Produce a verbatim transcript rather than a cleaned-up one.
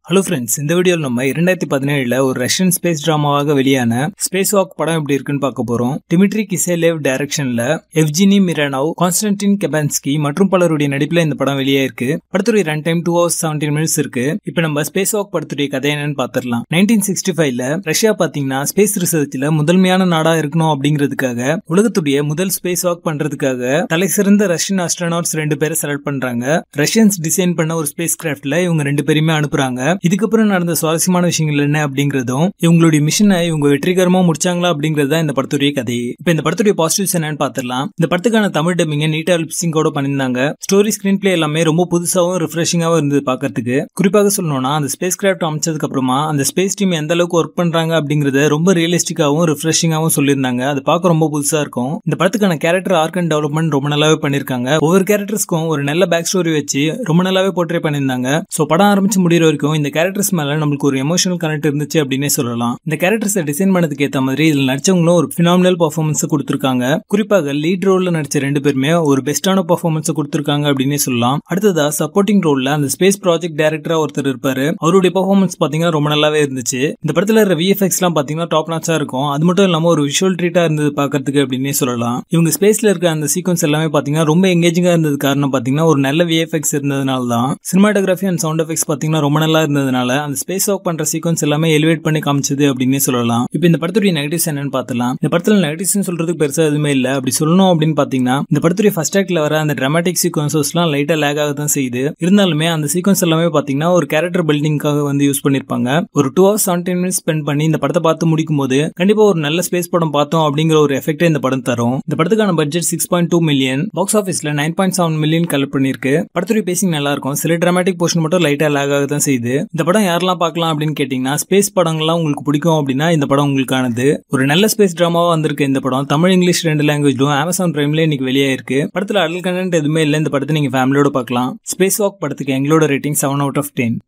Hello friends, இந்த வீடியோவில் நம்ம இரண்டாயிரத்தி பதினேழுல ஒரு ரஷ்யன் ஸ்பேஸ் டிராமாவாக வெளியான ஸ்பேஸ் வாக் படம் எப்படி இருக்குன்னு பார்க்க போறோம். டிமிட்ரி கிசேலேவ் டைரக்ஷன்ல எவ்ஜினி மிரானோவ், கான்ஸ்டன்டின் கெபான்ஸ்கி மற்றும் பலருடைய நடிப்புல இந்த படம் வெளியே இருக்கு. படத்துடைய run time two hours seventeen minutes இருக்கு. இப்ப நம்ம ஸ்பேஸ் வாக் படத்துடைய கதை என்னன்னு பாத்திரலாம். நைன்டீன் சிக்ஸ்டி ஃபைவ்ல ரஷ்யா பாத்தீங்கன்னா ஸ்பேஸ் ரிசர்ச்ல முதன்மையான நாடா இருக்கணும் அப்படிங்கிறதுக்காக உலகத்துடைய முதல் ஸ்பேஸ் வாக் பண்றதுக்காக தலை சிறந்த ரஷ்யன் ஆஸ்ட்ரோநாட்ஸ் ரெண்டு பேரை செலக்ட் பண்றாங்க. ரஷ்யன்ஸ் டிசைன் பண்ண ஒரு ஸ்பேஸ் கிராஃப்ட்ல இவங்க ரெண்டு பேருமே அனுப்புறாங்க. இதுக்கப்புறம் நடந்த சுவாரஸ்யமான விஷயங்கள் என்ன அப்படிங்கறதும் இவங்களுடைய மிஷனை இவங்க வெற்றிகரமா முடிச்சாங்களா அப்படிங்கறது தான் இந்த படத்துடைய கதை. இப்ப இந்த படத்துடைய பாசிட்டிவ்ஸ் என்னன்னு பாத்திரலாம். இந்த படத்துக்கான தமிழ் டப்பிங்க நீட்டா லிப்சிங்கோட பண்ணிருந்தாங்க. ஸ்டோரி ஸ்கிரீன் பிளே எல்லாமே ரொம்ப புதுசாவும் ரிஃப்ரெஷிங்காவும் இருந்தது பாக்கிறதுக்கு. குறிப்பாக சொல்லணும்னா அந்த ஸ்பேஸ் கிராஃப்ட் அமைச்சதுக்கு அப்புறமா அந்த ஸ்பேஸ் டீம் எந்த அளவுக்கு ஒர்க் பண்றாங்க அப்படிங்கறத ரொம்ப ரியலிஸ்டிக்காவும் ரிஃப்ரெஷிங்காவும் சொல்லியிருந்தாங்க. அது பார்க்க ரொம்ப புதுசா இருக்கும். இந்த படத்துக்கான கேரக்டர் ஆர்க் அண்ட் டெவலப்மெண்ட் ரொம்ப நல்லாவே பண்ணிருக்காங்க. ஒவ்வொரு கேரக்டர்ஸ்க்கும் ஒரு நல்ல பேக் ஸ்டோரி வச்சு ரொம்ப நல்லாவே போர்ட்ரே பண்ணிருந்தாங்க. சோ படம் ஆரம்பிச்சு முடிகிற வரைக்கும் இந்த கேரக்டர்ஸ் மேல நம்மளுக்கு ஒரு எமோஷனல் கனெக்ட் இருந்துச்சு அப்படின்னே சொல்லலாம். இந்த கேரக்டர்ஸை டிசைன் பண்ணதுக்கு ஏத்த மாதிரி இதுல நடிச்சவங்களும் ஒரு பினாமினல் பெர்ஃபார்மன்ஸ் கொடுத்திருக்காங்க. குறிப்பாக லீட் ரோல்ல நடிச்ச ரெண்டு பேருமே ஒரு பெஸ்டான பெர்ஃபார்மன்ஸ் கொடுத்திருக்காங்க அப்படின்னே சொல்லலாம். அடுத்ததா சப்போர்ட்டிங் ரோல்ல அந்த ஸ்பேஸ் ப்ராஜெக்ட் டைரக்டரா ஒருத்தர் இருப்பாரு. அவருடைய பெர்ஃபார்மன்ஸ் பாத்தீங்கன்னா ரொம்ப நல்லாவே இருந்துச்சு. இந்த படத்துல இருக்கிற விஎஃப்எக்ஸ் எல்லாம் பாத்தீங்கன்னா டாப் நாச்சா இருக்கும். அது மட்டும் இல்லாம ஒரு விஷுவல் ட்ரீட்டா இருந்தது பாக்கிறதுக்கு அப்படின்னே சொல்லலாம். இவங்க ஸ்பேஸ்ல இருக்க அந்த சீக்வன்ஸ் எல்லாமே பாத்தீங்கன்னா ரொம்ப எங்கேஜிங்கா இருந்தது. காரணம் பாத்தீங்கன்னா ஒரு நல்ல விஎஃப்எக்ஸ் இருந்ததுனால தான். சினிமாட்டோகிராஃபி அண்ட் சவுண்ட் எஃபெக்ட்ஸ் பாத்தீங்கன்னா ரொம்ப நல்லா இருந்ததுனால அந்த ஸ்பேஸ் வாக் பண்ற சீக்வன்ஸ் எல்லாமே எலிவேட் பண்ணி காமிச்சது அப்படின்னே சொல்லலாம். இப்போ இந்த படத்துடைய நெகட்டிவ்ஸ் என்னன்னு பார்த்தலாம். இந்த படத்துல நெகட்டிவ்ஸ் சொல்றதுக்கு பெருசா எதுவுமே இல்ல. அப்படி சொல்லணும் அப்படின்னு பாத்தீங்கன்னா இந்த படத்துடைய ஃபர்ஸ்ட் ஆக்ட்ல வர அந்த டிராமாட்டிக் சீக்வன்சஸ் எல்லாம் லைட்டா லேக் ஆக தான் செய்யுது. இருந்தாலுமே அந்த சீக்வன்ஸ் எல்லாமே பாத்தீங்கன்னா ஒரு கேரக்டர் பில்டிங்காக வந்து யூஸ் பண்ணிருப்பாங்க. ஒரு two hours seventeen minutes spend பண்ணி இந்த படத்தை பார்த்து முடிக்கும் போது கண்டிப்பா ஒரு நல்ல ஸ்பேஸ் படம் பார்த்தோம் அப்படிங்கிற ஒரு எஃபெக்ட் இந்த படம் தரும். இந்த படத்துக்கான budget six point two million, box ஆஃபீஸ்ல nine point seven million collect பண்ணிருக்கு. படத்துடைய பேசிங் நல்லா இருக்கும். சில டிராமாட்டிக் போர்ஷன் மட்டும் லைட்டா லேக் ஆக தான் செய்யுது. இந்த படம் யாரெல்லாம் பார்க்கலாம் அப்படின்னு கேட்டீங்கன்னா, ஸ்பேஸ் படங்கள்லாம் உங்களுக்கு பிடிக்கும் அப்படின்னா இந்த படம் உங்களுக்கானது. ஒரு நல்ல ஸ்பேஸ் டிராமாவா வந்திருக்கு இந்த படம். தமிழ், இங்கிலீஷ் ரெண்டு லாங்குவேஜ்லும் அமேசான் பிரைம்ல இன்னைக்கு வெளியே இருக்கு. படத்துல அடல் கண்டென்ட் எதுவுமே இல்லை. இந்த படத்தை நீங்க ஃபேமிலியோட பார்க்கலாம். ஸ்பேஸ் வாக் படத்துக்கு எங்களோட rating seven out of ten.